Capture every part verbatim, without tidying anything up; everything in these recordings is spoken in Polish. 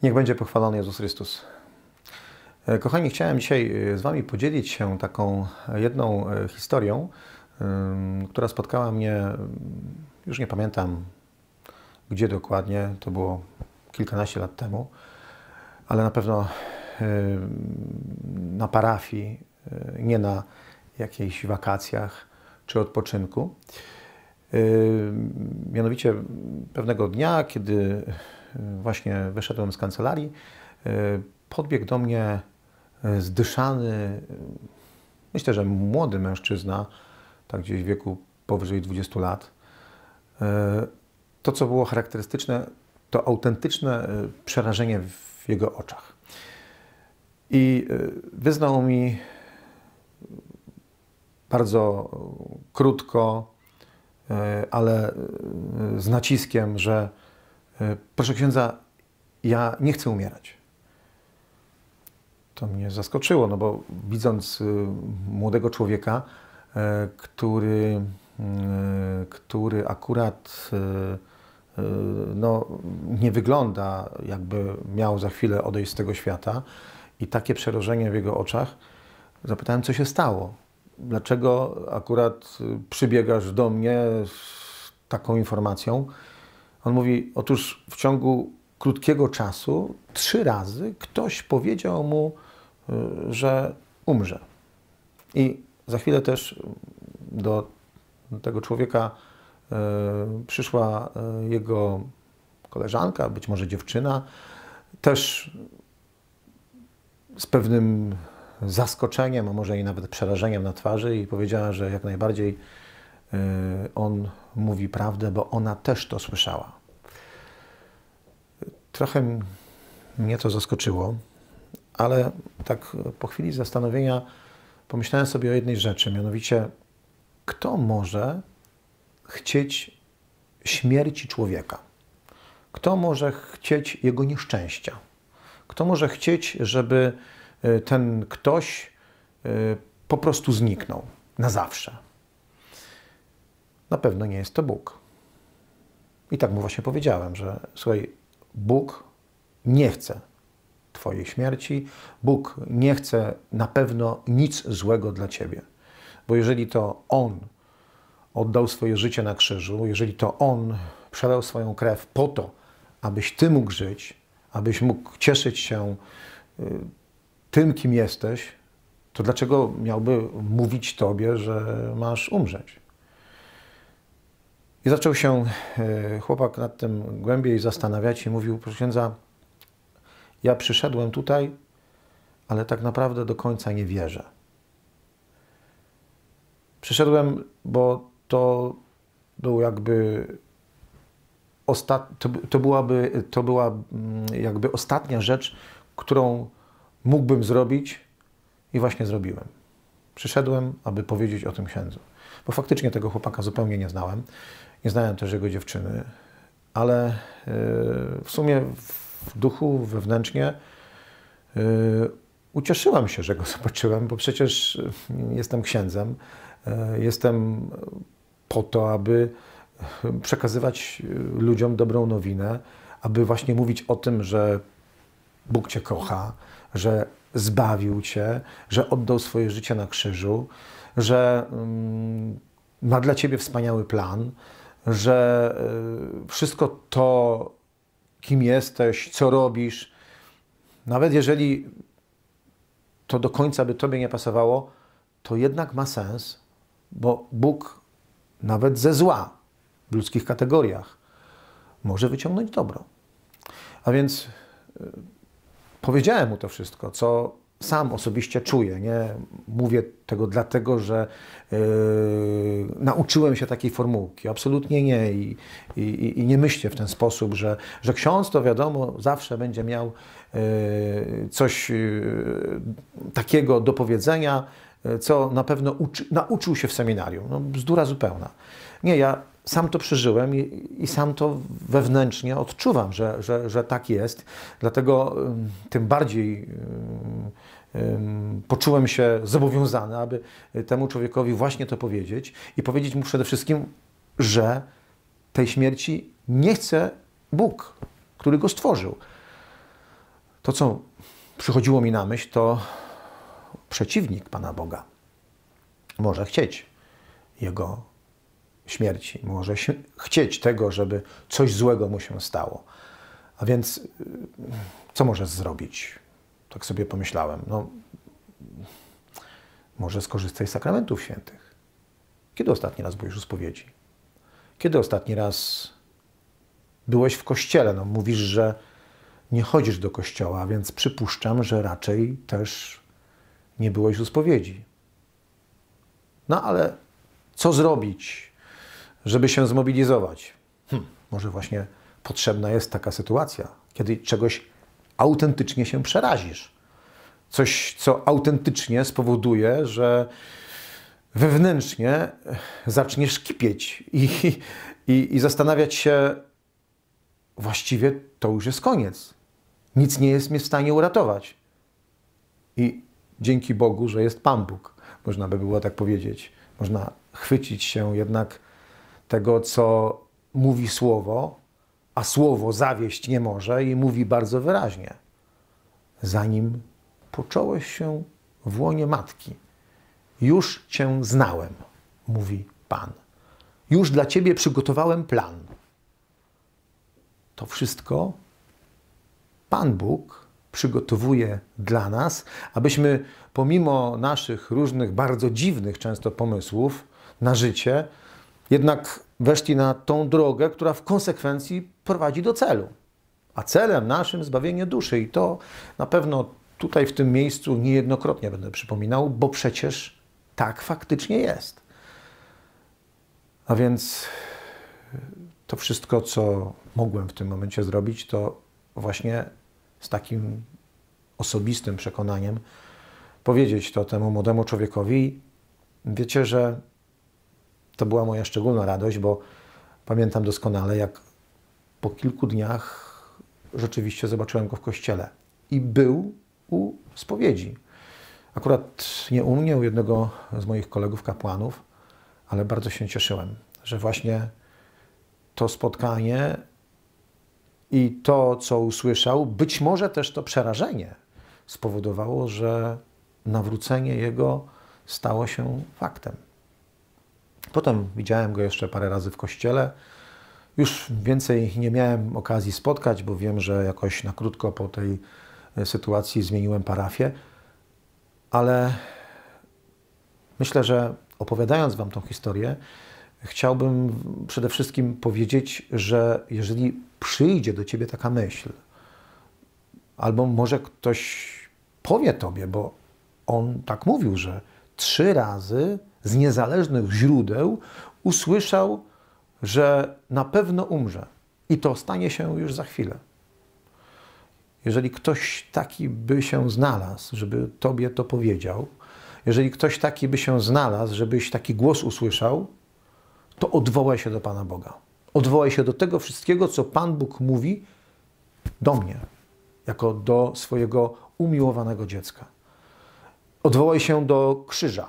Niech będzie pochwalony Jezus Chrystus. Kochani, chciałem dzisiaj z Wami podzielić się taką jedną historią, która spotkała mnie, już nie pamiętam gdzie dokładnie, to było kilkanaście lat temu, ale na pewno na parafii, nie na jakichś wakacjach czy odpoczynku. Mianowicie pewnego dnia, kiedy właśnie wyszedłem z kancelarii, podbiegł do mnie zdyszany, myślę, że młody mężczyzna, tak gdzieś w wieku powyżej dwudziestu lat. To, co było charakterystyczne, to autentyczne przerażenie w jego oczach. I wyznał mi bardzo krótko, ale z naciskiem, że proszę księdza, ja nie chcę umierać. To mnie zaskoczyło, no bo widząc młodego człowieka, który, który akurat no, nie wygląda, jakby miał za chwilę odejść z tego świata, i takie przerażenie w jego oczach, zapytałem, co się stało. Dlaczego akurat przybiegasz do mnie z taką informacją? On mówi, otóż w ciągu krótkiego czasu trzy razy ktoś powiedział mu, że umrze. I za chwilę też do tego człowieka przyszła jego koleżanka, być może dziewczyna, też z pewnym zaskoczeniem, a może i nawet przerażeniem na twarzy, i powiedziała, że jak najbardziej on mówi prawdę, bo ona też to słyszała. Trochę mnie to zaskoczyło, ale tak po chwili zastanowienia pomyślałem sobie o jednej rzeczy, mianowicie kto może chcieć śmierci człowieka? Kto może chcieć jego nieszczęścia? Kto może chcieć, żeby ten ktoś po prostu zniknął na zawsze? Na pewno nie jest to Bóg. I tak mu właśnie powiedziałem, że słuchaj, Bóg nie chce Twojej śmierci, Bóg nie chce na pewno nic złego dla Ciebie. Bo jeżeli to On oddał swoje życie na krzyżu, jeżeli to On przelał swoją krew po to, abyś Ty mógł żyć, abyś mógł cieszyć się tym, kim jesteś, to dlaczego miałby mówić Tobie, że masz umrzeć? I zaczął się chłopak nad tym głębiej zastanawiać i mówił, proszę księdza, ja przyszedłem tutaj, ale tak naprawdę do końca nie wierzę. Przyszedłem, bo to był jakby ostat... to, to, byłaby, to była jakby ostatnia rzecz, którą mógłbym zrobić, i właśnie zrobiłem. Przyszedłem, aby powiedzieć o tym księdzu. Bo faktycznie tego chłopaka zupełnie nie znałem. Nie znałem też jego dziewczyny, ale w sumie w duchu, wewnętrznie ucieszyłam się, że go zobaczyłem, bo przecież jestem księdzem. Jestem po to, aby przekazywać ludziom dobrą nowinę, aby właśnie mówić o tym, że Bóg Cię kocha, że zbawił Cię, że oddał swoje życie na krzyżu, że ma dla Ciebie wspaniały plan, że wszystko to, kim jesteś, co robisz, nawet jeżeli to do końca by Tobie nie pasowało, to jednak ma sens, bo Bóg nawet ze zła w ludzkich kategoriach może wyciągnąć dobro. A więc powiedziałem mu to wszystko, co sam osobiście czuję. Nie mówię tego dlatego, że yy, nauczyłem się takiej formułki. Absolutnie nie. I, i, i nie myślę w ten sposób, że, że ksiądz to wiadomo zawsze będzie miał yy, coś yy, takiego do powiedzenia, yy, co na pewno uczy, nauczył się w seminarium. No, bzdura zupełna. Nie, ja sam to przeżyłem i, i sam to wewnętrznie odczuwam, że, że, że tak jest. Dlatego yy, tym bardziej yy, poczułem się zobowiązany, aby temu człowiekowi właśnie to powiedzieć i powiedzieć mu przede wszystkim, że tej śmierci nie chce Bóg, który go stworzył. To, co przychodziło mi na myśl, to przeciwnik Pana Boga może chcieć Jego śmierci, może chcieć tego, żeby coś złego mu się stało. A więc co może zrobić? Tak sobie pomyślałem. No, może skorzystaj z sakramentów świętych. Kiedy ostatni raz byłeś u spowiedzi? Kiedy ostatni raz byłeś w kościele? No, mówisz, że nie chodzisz do kościoła, więc przypuszczam, że raczej też nie byłeś u spowiedzi. No ale co zrobić, żeby się zmobilizować? Hm, może właśnie potrzebna jest taka sytuacja, kiedy czegoś autentycznie się przerazisz. Coś, co autentycznie spowoduje, że wewnętrznie zaczniesz kipieć i, i, i zastanawiać się, właściwie to już jest koniec. Nic nie jest mnie w stanie uratować. I dzięki Bogu, że jest Pan Bóg, można by było tak powiedzieć. Można chwycić się jednak tego, co mówi Słowo, a Słowo zawieść nie może i mówi bardzo wyraźnie. Zanim począłeś się w łonie matki, już Cię znałem, mówi Pan. Już dla Ciebie przygotowałem plan. To wszystko Pan Bóg przygotowuje dla nas, abyśmy pomimo naszych różnych, bardzo dziwnych często pomysłów na życie, jednak weszli na tą drogę, która w konsekwencji prowadzi do celu. A celem naszym zbawienie duszy. I to na pewno tutaj w tym miejscu niejednokrotnie będę przypominał, bo przecież tak faktycznie jest. A więc to wszystko, co mogłem w tym momencie zrobić, to właśnie z takim osobistym przekonaniem powiedzieć to temu młodemu człowiekowi. Wiecie, że to była moja szczególna radość, bo pamiętam doskonale, jak po kilku dniach rzeczywiście zobaczyłem go w kościele i był u spowiedzi. Akurat nie u mnie, u jednego z moich kolegów kapłanów, ale bardzo się cieszyłem, że właśnie to spotkanie i to, co usłyszał, być może też to przerażenie spowodowało, że nawrócenie jego stało się faktem. Potem widziałem go jeszcze parę razy w kościele. Już więcej nie miałem okazji spotkać, bo wiem, że jakoś na krótko po tej sytuacji zmieniłem parafię. Ale myślę, że opowiadając Wam tą historię, chciałbym przede wszystkim powiedzieć, że jeżeli przyjdzie do Ciebie taka myśl, albo może ktoś powie Tobie, bo on tak mówił, że trzy razy z niezależnych źródeł usłyszał, że na pewno umrze i to stanie się już za chwilę. Jeżeli ktoś taki by się znalazł, żeby Tobie to powiedział, jeżeli ktoś taki by się znalazł, żebyś taki głos usłyszał, to odwołaj się do Pana Boga. Odwołaj się do tego wszystkiego, co Pan Bóg mówi do mnie, jako do swojego umiłowanego dziecka. Odwołaj się do krzyża.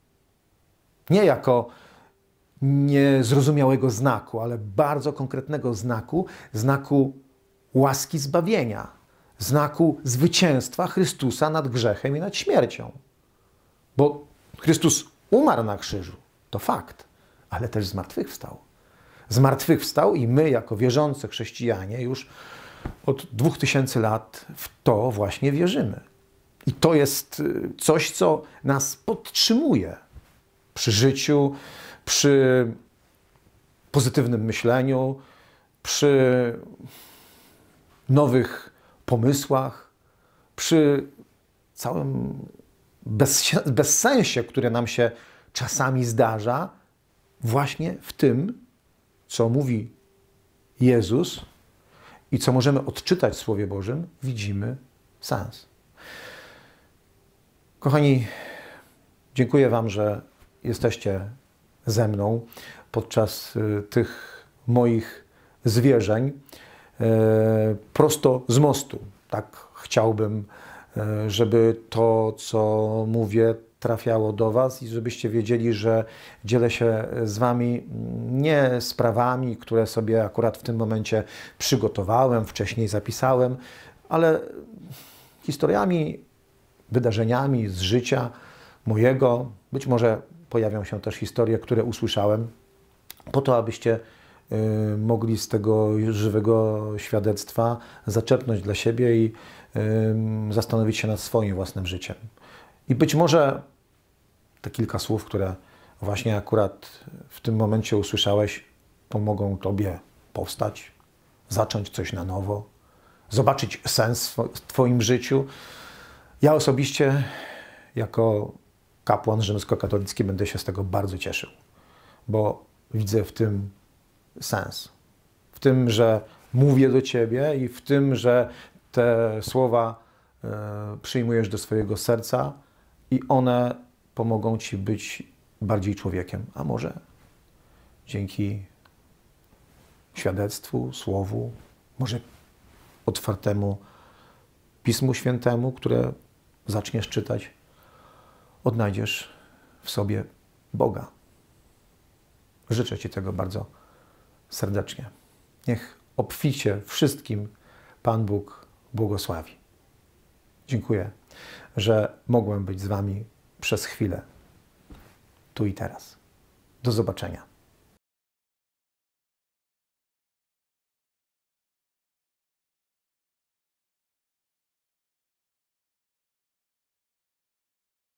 Nie jako niezrozumiałego znaku, ale bardzo konkretnego znaku, znaku łaski zbawienia, znaku zwycięstwa Chrystusa nad grzechem i nad śmiercią. Bo Chrystus umarł na krzyżu, to fakt, ale też zmartwychwstał. Zmartwychwstał i my, jako wierzący chrześcijanie, już od dwóch tysięcy lat w to właśnie wierzymy. I to jest coś, co nas podtrzymuje przy życiu, przy pozytywnym myśleniu, przy nowych pomysłach, przy całym bezsensie, które nam się czasami zdarza, właśnie w tym, co mówi Jezus i co możemy odczytać w Słowie Bożym, widzimy sens. Kochani, dziękuję Wam, że jesteście ze mną podczas tych moich zwierzeń prosto z mostu. Tak chciałbym, żeby to, co mówię, trafiało do Was i żebyście wiedzieli, że dzielę się z Wami nie sprawami, które sobie akurat w tym momencie przygotowałem, wcześniej zapisałem, ale historiami, wydarzeniami z życia mojego. Być może pojawią się też historie, które usłyszałem, po to, abyście y, mogli z tego żywego świadectwa zaczerpnąć dla siebie i y, zastanowić się nad swoim własnym życiem. I być może te kilka słów, które właśnie akurat w tym momencie usłyszałeś, pomogą Tobie powstać, zacząć coś na nowo, zobaczyć sens w Twoim życiu. Ja osobiście, jako kapłan rzymskokatolicki, będę się z tego bardzo cieszył, bo widzę w tym sens. W tym, że mówię do Ciebie i w tym, że te słowa y, przyjmujesz do swojego serca i one pomogą Ci być bardziej człowiekiem. A może dzięki świadectwu, słowu, może otwartemu Pismu Świętemu, które zaczniesz czytać, odnajdziesz w sobie Boga. Życzę Ci tego bardzo serdecznie. Niech obficie wszystkim Pan Bóg błogosławi. Dziękuję, że mogłem być z Wami przez chwilę, tu i teraz. Do zobaczenia.